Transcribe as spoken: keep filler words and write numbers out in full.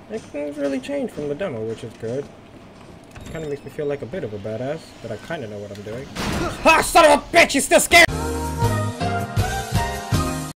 Like, things really changed from the demo, which is good. Kind of makes me feel like a bit of a badass, but I kind of know what I'm doing. Ah, son of a bitch! He's still scared!